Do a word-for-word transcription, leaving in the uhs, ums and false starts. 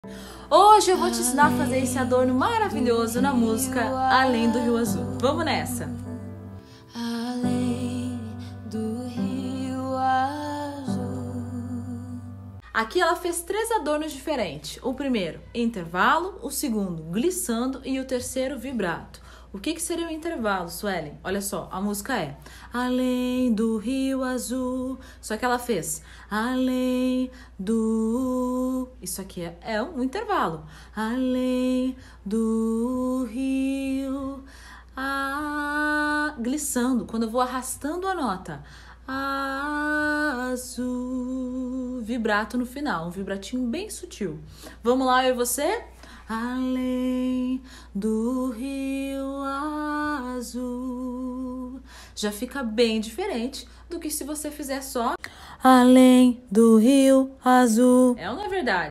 Hoje eu vou te ensinar a fazer esse adorno maravilhoso na música Além do Rio Azul. Vamos nessa! Além do Rio Azul. Aqui ela fez três adornos diferentes. O primeiro, intervalo, o segundo, glissando e o terceiro, vibrato. O que que seria o intervalo, Suelen? Olha só, a música é Além do Rio Azul. Só que ela fez Além do... Isso aqui é, é um intervalo. Além do Rio... Ah, glissando, quando eu vou arrastando a nota. Azul. Vibrato no final, um vibratinho bem sutil. Vamos lá, eu e você? Além do Rio Azul. Já fica bem diferente do que se você fizer só Além do Rio Azul. É ou não é verdade?